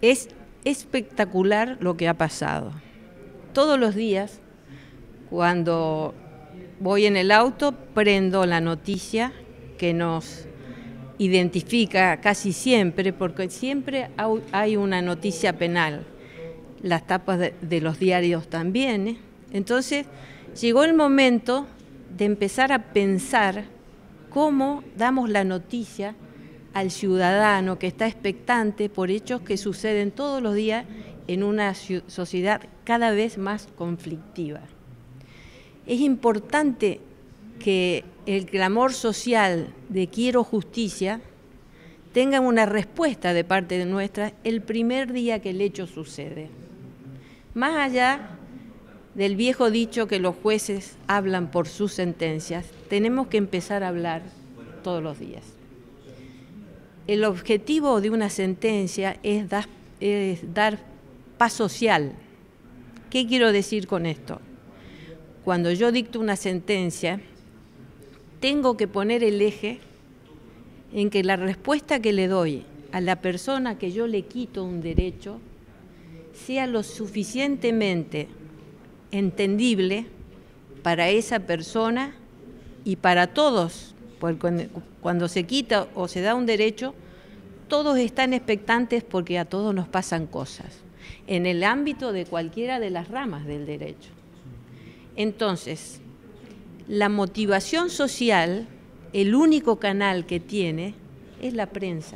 Es espectacular lo que ha pasado. Todos los días, cuando voy en el auto, prendo la noticia que nos identifica casi siempre, porque siempre hay una noticia penal. Las tapas de los diarios también, ¿eh? Entonces, llegó el momento de empezar a pensar cómo damos la noticia al ciudadano que está expectante por hechos que suceden todos los días en una sociedad cada vez más conflictiva. Es importante que el clamor social de quiero justicia tenga una respuesta de parte de nuestra el primer día que el hecho sucede. Más allá del viejo dicho que los jueces hablan por sus sentencias, tenemos que empezar a hablar todos los días. El objetivo de una sentencia es dar paz social. ¿Qué quiero decir con esto? Cuando yo dicto una sentencia, tengo que poner el eje en que la respuesta que le doy a la persona que yo le quito un derecho sea lo suficientemente entendible para esa persona y para todos. Porque cuando se quita o se da un derecho, todos están expectantes porque a todos nos pasan cosas, en el ámbito de cualquiera de las ramas del derecho. Entonces, la motivación social, el único canal que tiene, es la prensa.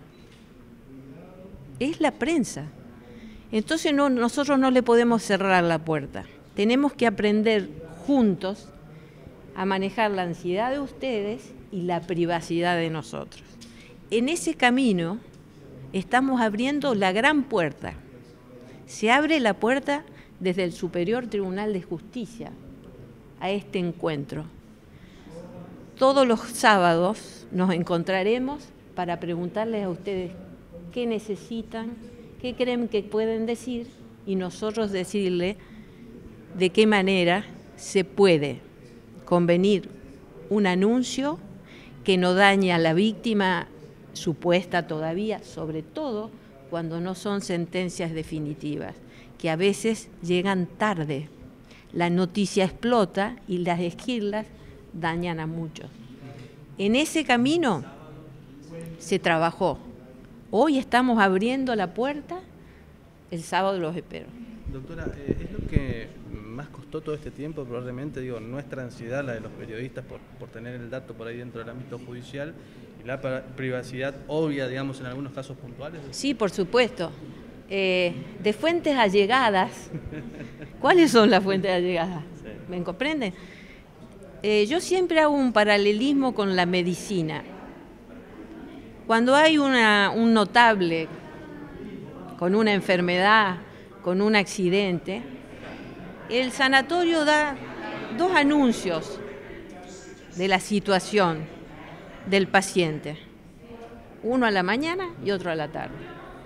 Es la prensa. Entonces nosotros no le podemos cerrar la puerta. Tenemos que aprender juntos a manejar la ansiedad de ustedes y la privacidad de nosotros. En ese camino estamos abriendo la gran puerta. Se abre la puerta desde el Superior Tribunal de Justicia a este encuentro. Todos los sábados nos encontraremos para preguntarles a ustedes qué necesitan, qué creen que pueden decir y nosotros decirles de qué manera se puede convenir un anuncio que no daña a la víctima supuesta todavía, sobre todo cuando no son sentencias definitivas, que a veces llegan tarde. La noticia explota y las esquirlas dañan a muchos. En ese camino se trabajó. Hoy estamos abriendo la puerta, el sábado los espero. Doctora, es lo que más costó todo este tiempo, probablemente, nuestra ansiedad, la de los periodistas, por tener el dato por ahí dentro del ámbito judicial, y la privacidad obvia, digamos, en algunos casos puntuales. Sí, por supuesto. De fuentes allegadas, ¿cuáles son las fuentes allegadas? Sí. ¿Me comprenden? Yo siempre hago un paralelismo con la medicina. Cuando hay un notable con una enfermedad, con un accidente, el sanatorio da 2 anuncios de la situación del paciente, uno a la mañana y otro a la tarde.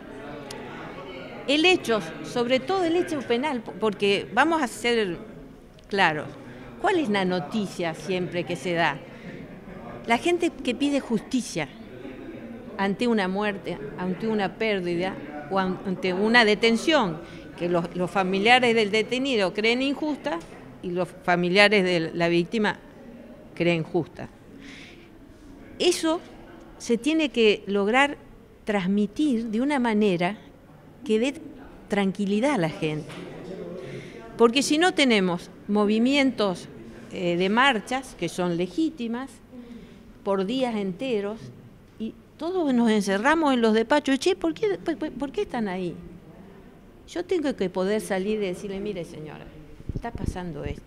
El hecho, sobre todo el hecho penal, porque vamos a ser claros, ¿cuál es la noticia siempre que se da? La gente que pide justicia ante una muerte, ante una pérdida o ante una detención, que los familiares del detenido creen injusta y los familiares de la víctima creen justa. Eso se tiene que lograr transmitir de una manera que dé tranquilidad a la gente. Porque si no tenemos movimientos de marchas, que son legítimas, por días enteros, y todos nos encerramos en los despachos. Che, ¿por qué están ahí? Yo tengo que poder salir y decirle, mire señora, está pasando esto.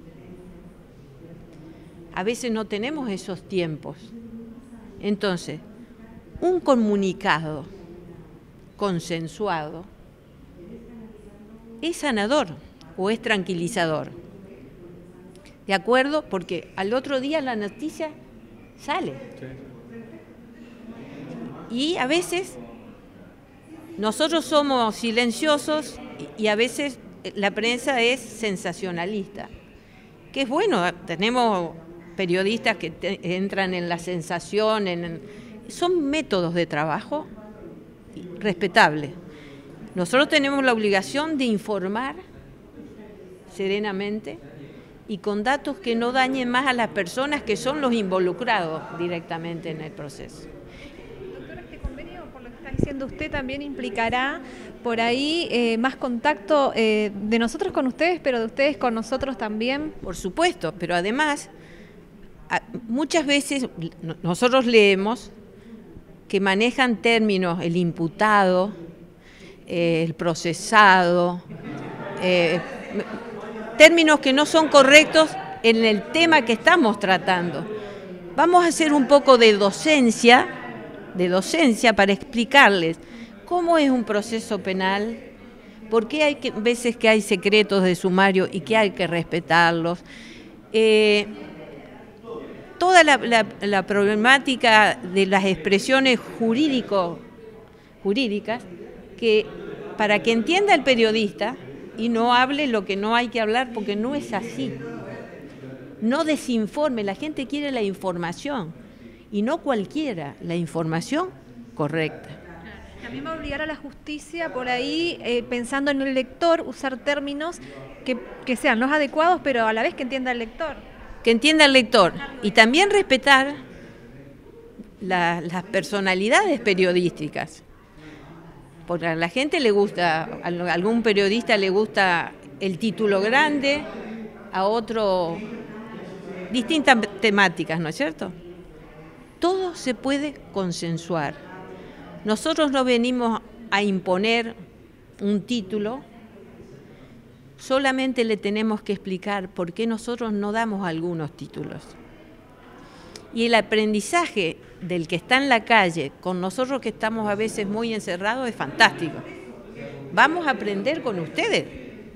A veces no tenemos esos tiempos. Entonces, un comunicado consensuado es sanador o es tranquilizador. ¿De acuerdo? Porque al otro día la noticia sale. Sí. Y a veces nosotros somos silenciosos y a veces la prensa es sensacionalista. Que es bueno, tenemos periodistas que entran en la sensación, son métodos de trabajo respetables. Nosotros tenemos la obligación de informar serenamente y con datos que no dañen más a las personas que son los involucrados directamente en el proceso. Doctora, este convenio, por lo que está diciendo usted, también implicará por ahí más contacto de nosotros con ustedes, pero de ustedes con nosotros también. Por supuesto, pero además, muchas veces nosotros leemos que manejan términos el imputado, el procesado, términos que no son correctos en el tema que estamos tratando. Vamos a hacer un poco de docencia para explicarles cómo es un proceso penal, por qué hay veces que hay secretos de sumario y que hay que respetarlos. Toda la problemática de las expresiones jurídicas, que para que entienda el periodista y no hable lo que no hay que hablar, porque no es así. No desinforme, la gente quiere la información, y no cualquiera, la información correcta. También va a obligar a la justicia por ahí, pensando en el lector, usar términos que sean los adecuados, pero a la vez que entienda el lector. Que entienda el lector, y también respetar las personalidades periodísticas. Porque a la gente le gusta, a algún periodista le gusta el título grande, a otro distintas temáticas, ¿no es cierto? Todo se puede consensuar. Nosotros no venimos a imponer un título, solamente le tenemos que explicar por qué nosotros no damos algunos títulos. Y el aprendizaje del que está en la calle, con nosotros que estamos a veces muy encerrados, es fantástico. Vamos a aprender con ustedes.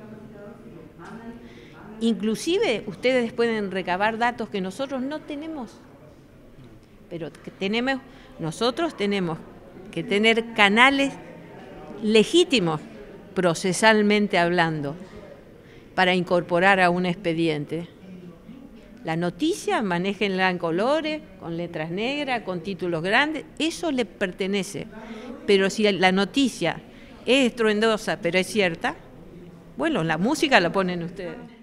Inclusive ustedes pueden recabar datos que nosotros no tenemos. Pero nosotros tenemos que tener canales legítimos, procesalmente hablando, para incorporar a un expediente. La noticia, manéjenla en colores, con letras negras, con títulos grandes, eso le pertenece. Pero si la noticia es estruendosa, pero es cierta, bueno, la música la ponen ustedes.